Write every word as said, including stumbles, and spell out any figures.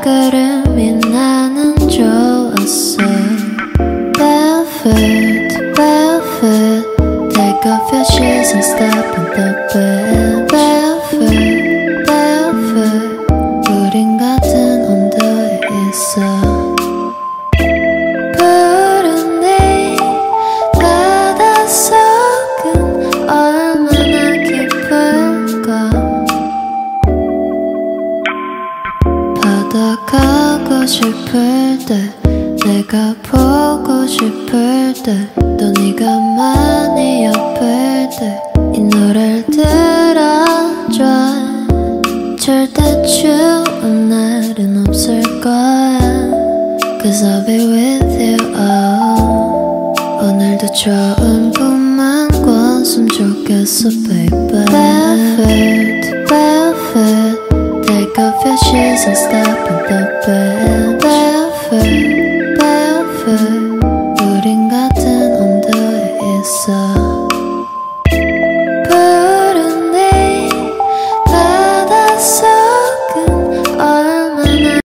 발걸음이 나는 좋았어. Barefoot, barefoot, take off your shoes and step on the bed. Barefoot, barefoot, 우린 같은 온도에 있어. 푸른 네 바닷속은 얼마나 깊을까. 바다 가고 싶을 때, 내가 보고 싶을 때, 또 네가 많이 아플 때 이 노래를 들어줘. 절대 추운 날은 없을 거야, Cause I'll be with you. oh. 오늘도 좋은 꿈만 꿨으면 좋겠어 baby. Barefoot, barefoot, take off your shoes and step on the bed.